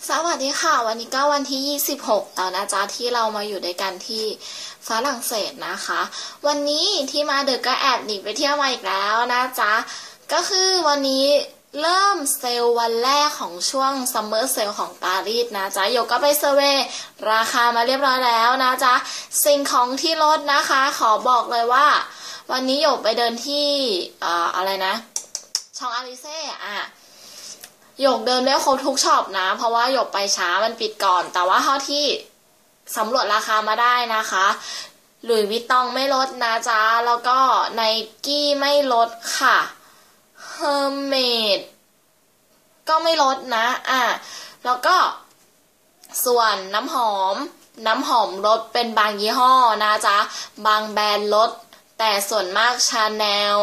สวัสดีค่ะวันนี้ก็วันที่26แล้วนะจ๊ะที่เรามาอยู่ด้วยกันที่ฝรั่งเศสนะคะวันนี้ที่มาดึกก็แอบหนีไปเที่ยวมาอีกแล้วนะจ๊ะก็คือวันนี้เริ่มเซลล์วันแรกของช่วงซัมเมอร์เซลล์ของปารีสนะจ๊ะโยก็ไปเซอร์เวย์ราคามาเรียบร้อยแล้วนะจ๊ะสิ่งของที่ลดนะคะขอบอกเลยว่าวันนี้โยไปเดินที่อะไรนะชองอาลิเซ่หยกเดินได้ครบทุกช็อปนะเพราะว่าหยกไปช้ามันปิดก่อนแต่ว่าเท่าที่สำรวจราคามาได้นะคะหลุยส์วิตตองไม่ลดนะจ๊ะแล้วก็ไนกี้ไม่ลดค่ะเฮอร์เมดก็ไม่ลดนะแล้วก็ส่วนน้ำหอมลดเป็นบางยี่ห้อนะจ๊ะบางแบรนด์ลดแต่ส่วนมากชาแนล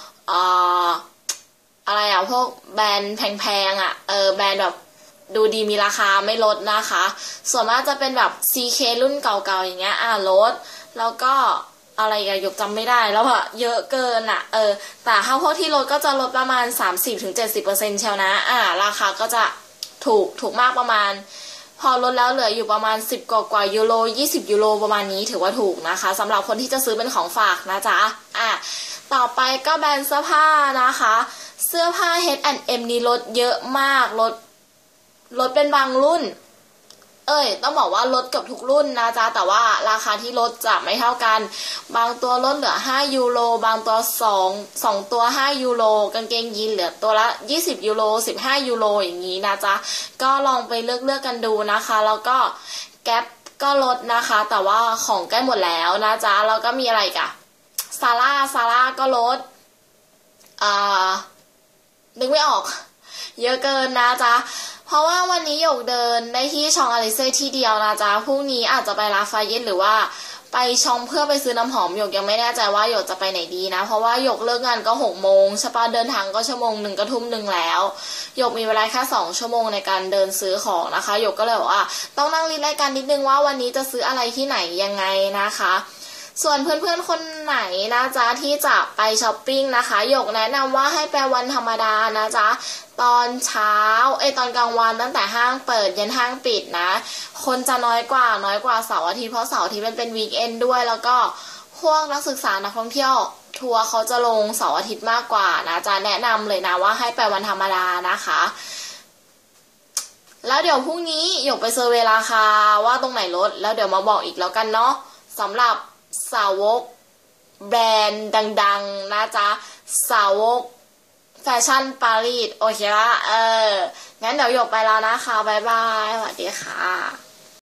อะไรพวกแบรนด์แพงๆแบรนด์แบบดูดีมีราคาไม่ลดนะคะส่วนมากจะเป็นแบบ CK รุ่นเก่าๆอย่างเงี้ยลดแล้วก็อะไรหยกจำไม่ได้แล้วเยอะเกินแต่ถ้าพวกที่ลดก็จะลดประมาณ 30-70% เชียวนะราคาก็จะถูกมากประมาณพอลดแล้วเหลืออยู่ประมาณ10กว่ายูโร20ยูโรประมาณนี้ถือว่าถูกนะคะสำหรับคนที่จะซื้อเป็นของฝากนะจ๊ะต่อไปก็แบรนด์เสื้อผ้านะคะเสื้อผ้า H&M นี่ลดเยอะมากลดเป็นบางรุ่นต้องบอกว่าลดกับทุกรุ่นนะจ๊ะแต่ว่าราคาที่ลดจะไม่เท่ากันบางตัวลดเหลือ5ยูโรบางตัว2ตัว5ยูโรกางเกงยีนเหลือตัวละ20ยูโร15ยูโรอย่างนี้นะจ๊ะก็ลองไปเลือกกันดูนะคะแล้วก็แก๊ปก็ลดนะคะแต่ว่าของใกล้หมดแล้วนะจ๊ะแล้วก็มีอะไรอีกซาร่าก็ลดนึกไม่ออกเยอะเกินนะจ๊ะเพราะว่าวันนี้หยกเดินได้ที่ชองอาลิเซ่ที่เดียวนะจ๊ะพรุ่งนี้อาจจะไปลาฟาเยตหรือว่าไปชองเพื่อไปซื้อน้ำหอมหยกยังไม่แน่ใจว่าหยกจะไปไหนดีนะเพราะว่าหยกเลิกงานก็6 โมงใช่ปะเดินทางก็1 ชั่วโมงก็ทุ่ม 1แล้วหยกมีเวลาแค่2 ชั่วโมงในการเดินซื้อของนะคะหยกก็เลยบอกว่าต้องนั่งรีรายการนิดนึงว่าวันนี้จะซื้ออะไรที่ไหนยังไงนะคะส่วนเพื่อนๆคนไหนนะจ๊ะที่จะไปช้อปปิ้งนะคะหยกแนะนำว่าให้ไปวันธรรมดานะจ๊ะตอนเช้าตอนกลางวันตั้งแต่ห้างเปิดยันห้างปิดนะคนจะน้อยกว่าเสาร์อาทิตย์เพราะเสาร์อาทิตย์มันเป็นวีคเอนด์ด้วยแล้วก็พวกนักศึกษานักท่องเที่ยวทัวร์เขาจะลงเสาร์อาทิตย์มากกว่านะจ๊ะแนะนำเลยนะว่าให้ไปวันธรรมดานะคะแล้วเดี๋ยวพรุ่งนี้หยกไปเซอร์เวย์ราคาว่าตรงไหนลดแล้วเดี๋ยวมาบอกอีกแล้วกันเนาะสำหรับสาวกแบรนด์ดังๆนะจ๊ะสาวกแฟชั่นปารีสโอเคละงั้นเดี๋ยวหยกไปแล้วนะคะบ๊ายบายสวัสดีค่ะ